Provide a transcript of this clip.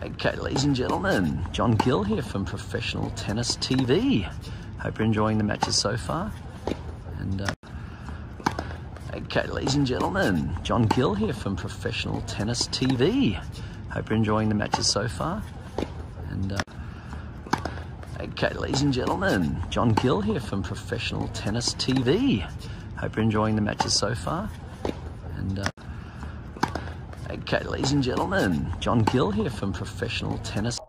Okay, ladies and gentlemen, John Gill here from Professional Tennis TV. Hope you're enjoying the matches so far. And okay, ladies and gentlemen, John Gill here from Professional Tennis TV. Hope you're enjoying the matches so far. And okay, ladies and gentlemen, John Gill here from Professional Tennis TV. Hope you're enjoying the matches so far. And okay, ladies and gentlemen, John Gill here from Professional Tennis.